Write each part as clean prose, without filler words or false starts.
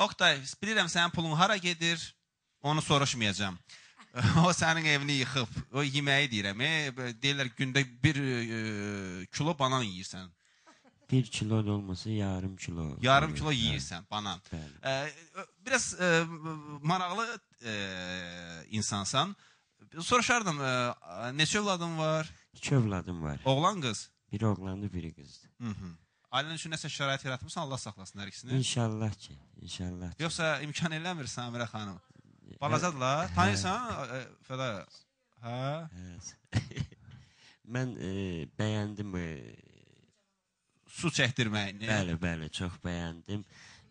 Oktay, bilirəm sənin pulun hara gedir, onu soruşmayacağım. O sənin evini yıxıb, o yeməyi deyirəm. Deyirlər, gündə 1 kilo banan yiyirsən. 1 kilo da olmasa yarım kilo. Yarım kilo yiyirsən banan. Biraz maraqlı insansan. Soruşardım, neçə övladın var? 2 övladım var. Oğlan qız? Biri oğlandı, biri qızdı. Ailənin üçün nəsə şərait yaratmışsan, Allah saxlasın hər ikisini. İnşallah ki, inşallah ki. Yoxsa imkan eləmir Samirə xanım. Balacadırlar, tanıyırsan Fəda? Hə? Mən bəyəndim su çəkdirməyini. Bəli, çox bəyəndim.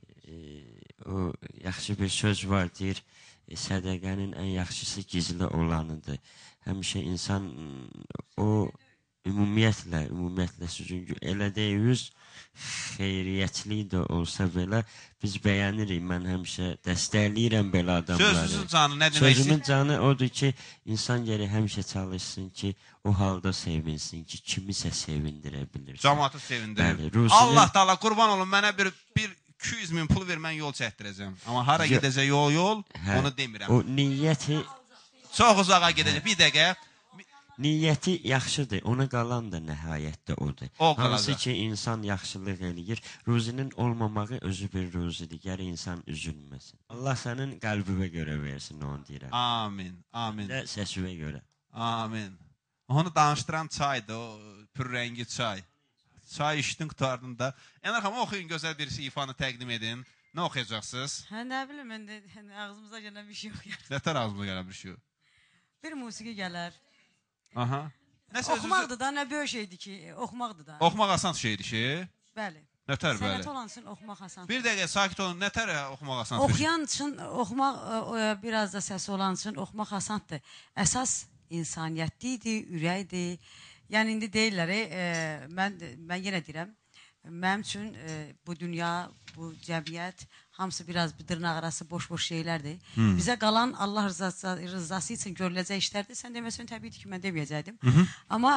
O yaxşı bir söz var, deyir, sədəqənin ən yaxşısı gizli olanıdır. Həmişə insan o ümumiyyətlə sizin elə deyirsiniz, xeyriyyətli də olsa belə biz bəyənirik. Mən həmişə dəstəkləyirəm belə adamları. Sözünüzün canı nə demək istəyir? Sözümün canı odur ki, insan gəri həmişə çalışsın ki, o halda sevinsin ki, kimisə sevindirə bilirsin. Cəmaatı sevindirir. Bəli, Allah da Allah, qurban olun, mənə bir 200 min pul ver, mən yol çəkdirəcəm. Amma hara gedəcək yol, onu demirəm. O niyyəti... Çox uzağa gedəcək, bir dəqiqə. Niyyəti yaxşıdır, ona qalan da nəhayətdə odur. Hansı ki, insan yaxşılıq eləyir, ruzinin olmamağı özü bir ruzidir, gəri insan üzülməsin. Allah sənin qəlbivə görə versin, onu deyirəm. Amin, amin. Və səsivə görə. Amin. Onu danışdıran çaydır, o pürrəngi çay. Çay içdin qutardığında. Ənar xanım, oxuyun, gözəl bir ifanı təqdim edin. Nə oxuyacaqsınız? Nə bilim, ağzımıza gələn bir şey yox. Nətər ağzımıza gələn bir şey yox? Bir musiqi gələr. Aha. Oxumaqdır da, nə böyük şeydir ki, oxumaqdır da. Oxumaq asan şeydir ki? Bəli. Nətər bəli? Sənət olan üçün oxumaq asan. Bir dəqiqə, sakit olun, nətər oxumaq asan? Oxuyan üçün, oxumaq, biraz da səsi olan üçün oxumaq asandır. Əsas insaniyyətlidir, ürəkdir. Yəni, indi deyirlər, mən yenə deyirəm, mənim üçün bu dünya, bu cəmiyyət, hamısı biraz dırnaq arası boş-boş şeylərdir. Bizə qalan Allah rızası üçün görüləcək işlərdir. Sən deməsən, təbii ki, mən deməyəcəkdim. Amma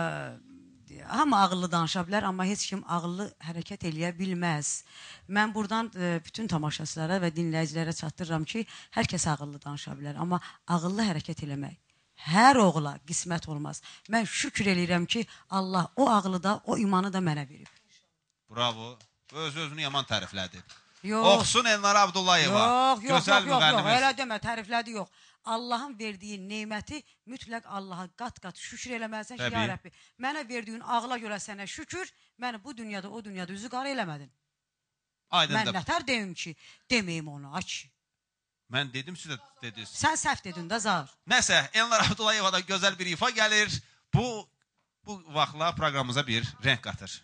hamı ağıllı danışa bilər, amma heç kim ağıllı hərəkət eləyə bilməz. Mən buradan bütün tamaşaçılara və dinləyicilərə çatdırıram ki, hər kəs ağıllı danışa bilər. Amma ağıllı hərəkət eləmək hər oğula qismət olmaz. Mən şükür eləyirəm ki, Allah o ağılı da, o imanı da mənə verib. Bravo. Öz-özünü yaman təriflədi. Yox. Oxsun Elnar Abdullayeva. Yox, elə demə, təriflədi yox. Allahın verdiyi neyməti mütləq Allaha qat-qat şükür eləməlisən ki, ya Rəbbi, mənə verdiyin ağla görə sənə şükür, məni bu dünyada, o dünyada üzü qara eləmədin. Mən nətər deyim ki, deməyim onu, aç. Mən dedim, siz də dediniz. Sən səhv dedin də, Zahir. Nəsə, Elnar Abdullayevada gözəl bir ifa gəlir. Bu vaxtla proqramımıza bir rənk qatır.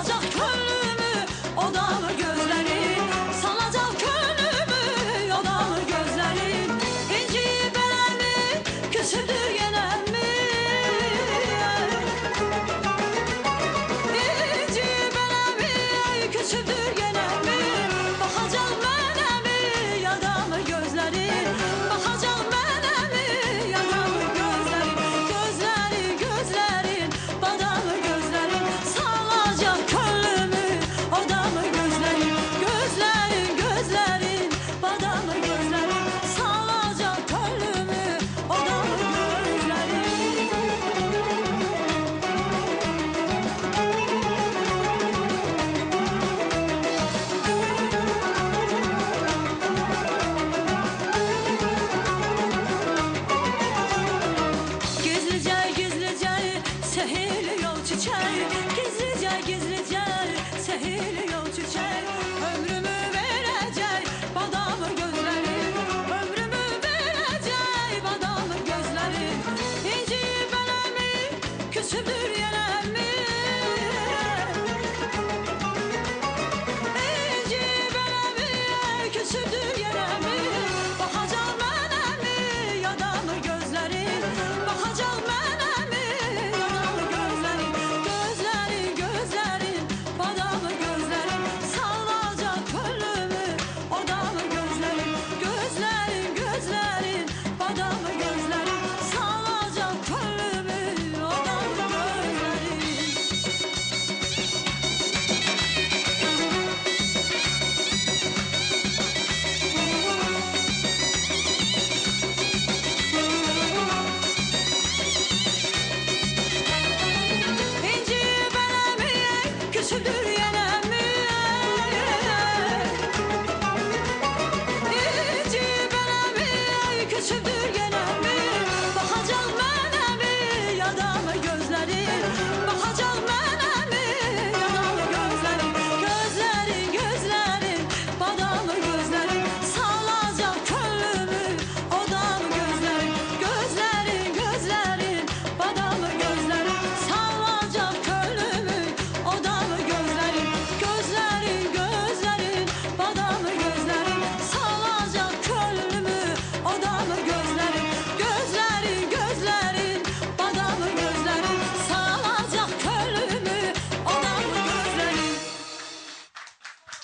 O da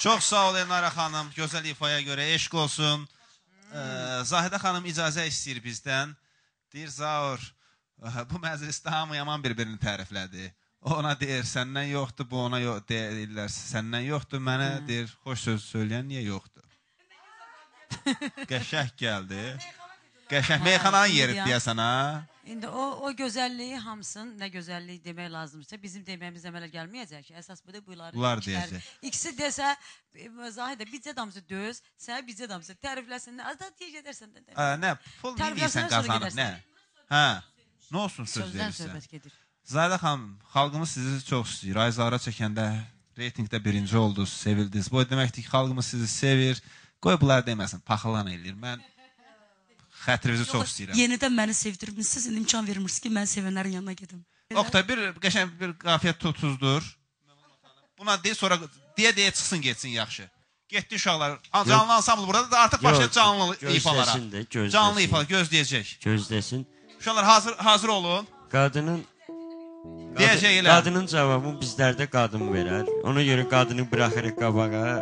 Çox sağ ol Elnara xanım, gözəl ifaya görə eşq olsun. Zahidə xanım icazə istəyir bizdən. Deyir, Zaur, bu məclisdə hamı yaman bir-birini təriflədi. Ona deyir, səndən yoxdur, bu ona deyirlər, səndən yoxdur, mənə deyir, xoş söz söyləyən niyə yoxdur? Qəşəng gəldi. Qəşəng, meyxananın yeri deyəsən, ha? İndi o gözəlliyi hamısın, nə gözəlliyi demək lazımdırsa, bizim deməyimiz əmələ gəlməyəcək ki, əsas budur, bunlar deyəcək. İkisi desə, Zahidə, bizcə damızı döz, sənə bizcə damızı tərifləsin, az da deyə gedərsən. Nə, pul neyirsən qazanıb, nə? Hə, nə olsun söz verirsən? Zahidə xanım, xalqımız sizi çox istəyir. Ayzara çəkəndə reytingdə birinci oldunuz, sevildiniz. Bu deməkdir ki, xalqımız sizi sevir. Qoy bunlar deməsin, paxılan eləyir. Mən xətrinizi çox istəyirəm. Yenidən məni sevdirmişsiniz, indi imkan vermirsiniz ki, mən sevənlərin yanına gedim. Oqtay, qəşəng bir qafiyyət tutuzdur. Buna deyil, sonra deyə çıxsın, getsin, yaxşı. Getdi uşaqlar. Canlı ansambl burada da artıq başlayır canlı ifalara. Canlı ifalar, gözləyəcək. Gözləsin. Uşaqlar, hazır olun. Qadının cavabını bizlərdə qadın verər. Ona görə qadını bıraxırıq qabağa.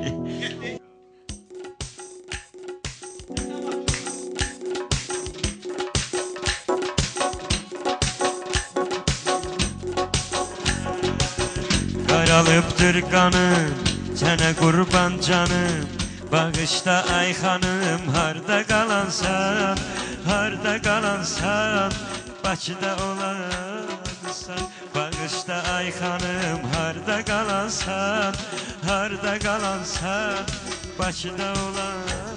Qaralıbdır qanım, sənə qurban canım. Bağışda ay xanım, harda qalansan, harda qalansan, Bakıda olansan. Bağışda ay xanım, harda qalansan, harda qalansan, Bakıda olansan.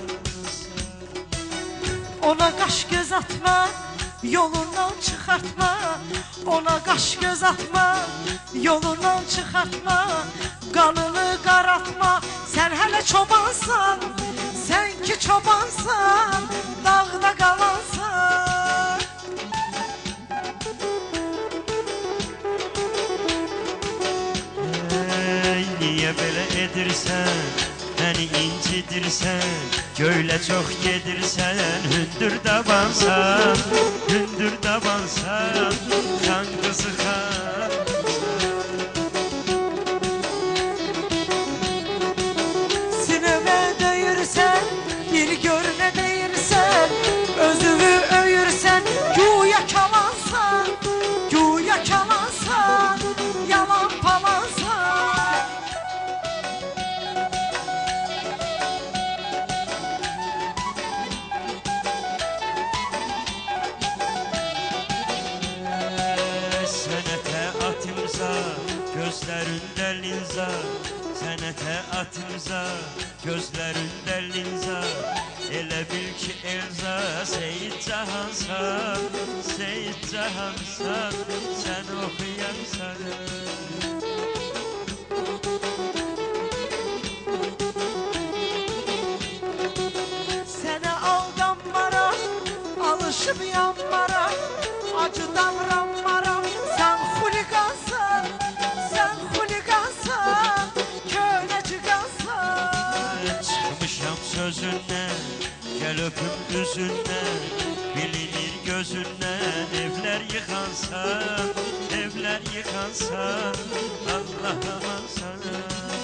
Ona qaş göz atma, yolundan çıxartma. Ona qaş göz atma, yolundan çıxartma. Qanını qaratma, sən hələ çobansan. Sən ki çobansan, dağda qalansan. Niyə belə edirsən, məni incidirsən, göylə çox gedirsən, hündür dabansan, hündür dabansan, xan qızı xan. Sinəmə döyürsən, bir gör nə deyirsən, özünü öyürsən, güya kalansan, güya kalansan, yalan palansan. Gözlərində linza, sənətə atımza, gözlərində linza. Elə bil ki Elza, Seyid Cahansan, Seyid Cahansan, sən oxuyansan. Sənə aldanmaram, alışıb yanmaram, acı davranmaram, sən xuliqansan. Sən xuliqansan, könəcıqansan. Çıxmışam sözündən, gəl öpüm üzündən, bilinir gözündən. Evlər yıxansan, evlər yıxansan, Allah aman sana.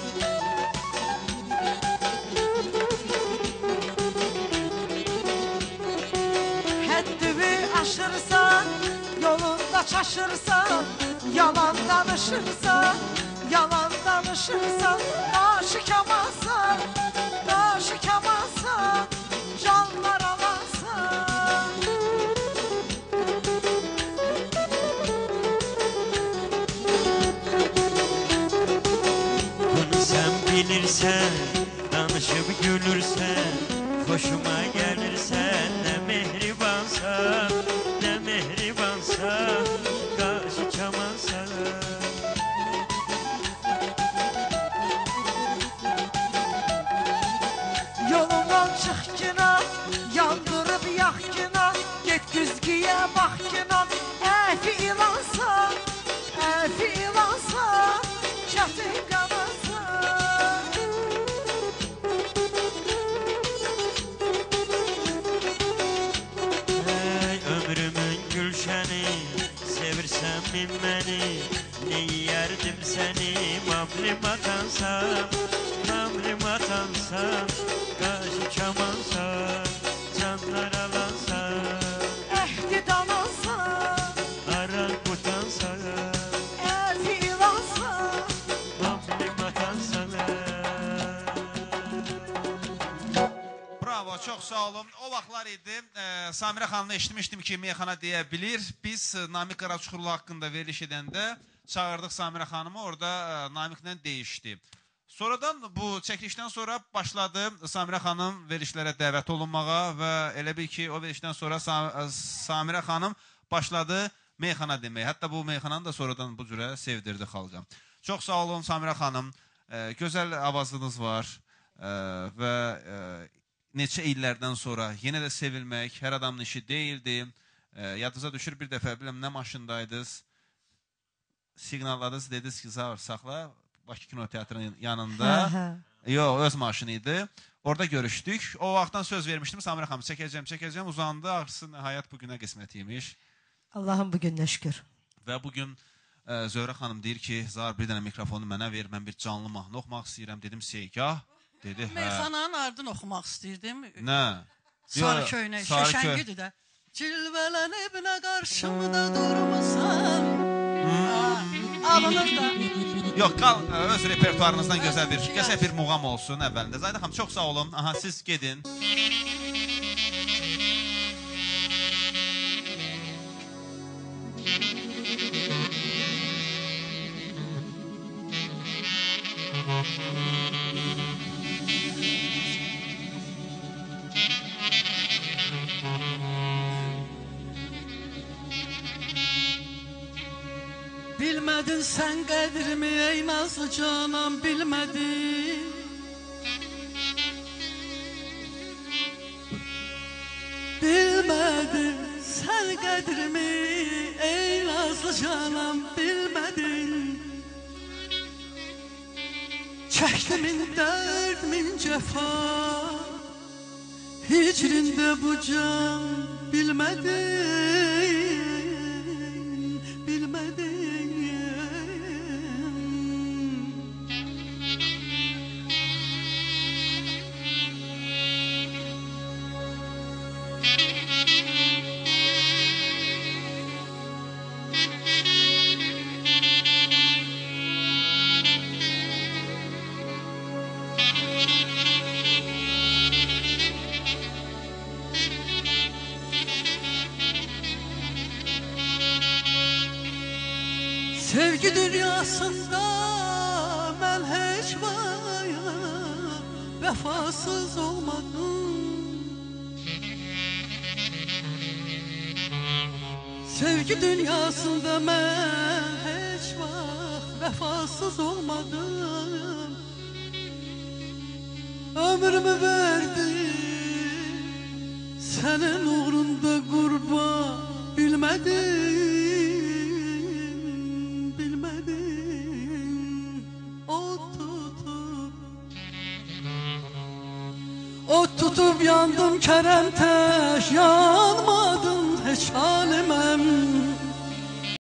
Həddimi aşırsan, yolunda çaşırsan, yalan danışırsan, yalan danışırsan, aşikamansan, aşikamansan, canlar alansan. Bunu sen bilirsən, danışıb gülürsən, hoşuma gəlirsən, nə mehribansan, nə mehribansan, qarşı kamansan. Yolundan çıx kinan, yandırıb yax kinan, get güzgüyə bax kinan, əfi ilansan, əfi ilansan, kətin qanansan. Ey ömrümün gülşəni, sevirsən min məni, neyərdim səni, mamli matansan, mamli Mənim atansan, qaşı kamansan, canlar alansan, Əhdi danansan, aran qutansan, əfi ilansan. mənim atansan. Bravo, çox sağ olun. O vaxtlar idi. Samirə xanımı eşitmişdim ki, meyxana deyə bilir. Biz Namiq Qaraçuxurlu haqqında veriliş edəndə çağırdıq Samirə xanımı, orada Namiqlə deyişdi. Sonradan bu çəkilişdən sonra başladı Samirə xanım verilişlərə dəvət olunmağa və elə bil ki, o verilişdən sonra Samirə xanım başladı meyxana deməyə. Hətta bu meyxananı da sonradan bu cürə sevdirdi xalqa. Çox sağ olun Samirə xanım. Gözəl avazınız var və neçə illərdən sonra yenə də sevilmək hər adamın işi deyildi. Yadınıza düşür, bir dəfə biləm nə maşındaydınız, siqnalladınız, dediniz ki, Zaur saxla, Bakı Kino Teatrının yanında. Yox, öz maşını idi. Orada görüşdük. O vaxtdan söz vermişdim, Samirə xanım çəkəcəm, uzandı, ağrısı nəhayət bugünə qismətiymiş. Allah'ın bugününə şükür. Və bugün Zöhrə xanım deyir ki, Zaur bir dənə mikrofonu mənə ver, mən bir canlı mahnı oxumaq istəyirəm. Dedim, Seygah. Dedi, hə. Meyxananın ardını oxumaq istəyirdim. Nə? Sarı köynək, şəşəngidir də. Cilvələnib nə qarşımda durmasan. Alınır da. Yox, öz repertuarınızdan gözəl bir muğam olsun əvvəlində. Zayda xanım, çox sağ olun. Aha, siz gedin. Bilmədin sən qədrimi ey nazlı canam, bilmədin. Bilmədin sən qədrimi ey nazlı canam, bilmədin. Çəkdim min dərd, min cəfa, hicrində bu can, bilmədin. Sevgi dünyasında mən heç vaya vəfasız olmadım. Sevgi dünyasında mən heç vaxt vəfasız olmadım. Ömrümü verdim sənin uğrunda qurban, bilmədim. Ot tutup yandım kerem teş, yanmadım hiç halimem.